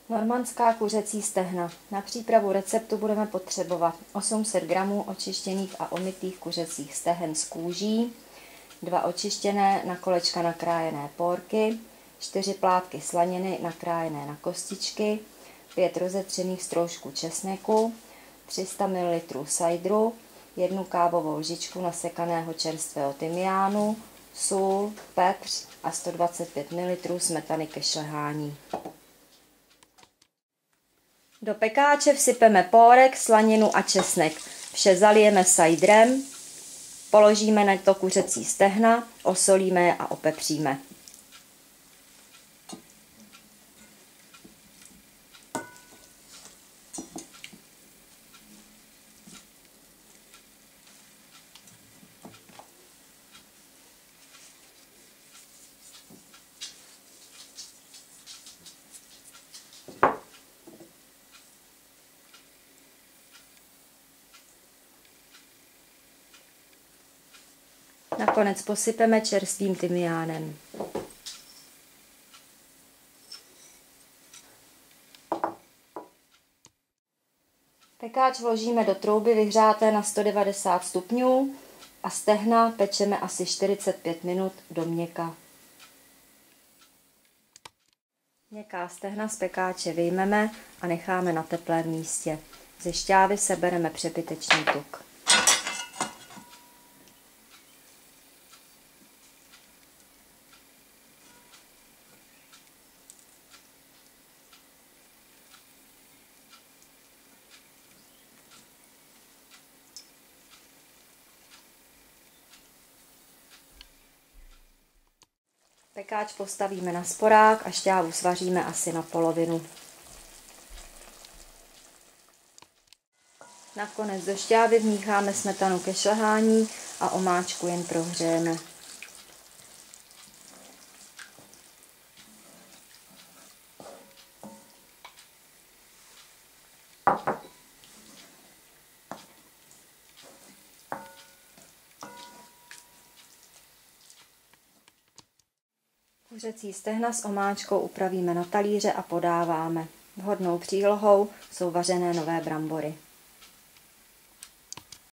Normandská kuřecí stehna. Na přípravu receptu budeme potřebovat 800 g očištěných a omytých kuřecích stehen z kůží, 2 očištěné na kolečka nakrájené pórky, 4 plátky slaniny nakrájené na kostičky, 5 rozetřených stroužků česneku, 300 ml sajdru, 1 kávovou lžičku nasekaného čerstvého tymiánu, sůl, pepř a 125 ml smetany ke šlehání. Do pekáče vsypeme pórek, slaninu a česnek. Vše zalijeme sajdrem, položíme na to kuřecí stehna, osolíme je a opepříme. Nakonec posypeme čerstvým tymiánem. Pekáč vložíme do trouby vyhřáté na 190 stupňů a stehna pečeme asi 45 minut do měka. Měkká stehna z pekáče vyjmeme a necháme na teplém místě. Ze šťávy sebereme přebytečný tuk. Pekáč postavíme na sporák a šťávu svaříme asi na polovinu. Nakonec do šťávy vmícháme smetanu ke šlehání a omáčku jen prohřejeme. Kuřecí stehna s omáčkou upravíme na talíře a podáváme. Vhodnou přílohou jsou vařené nové brambory.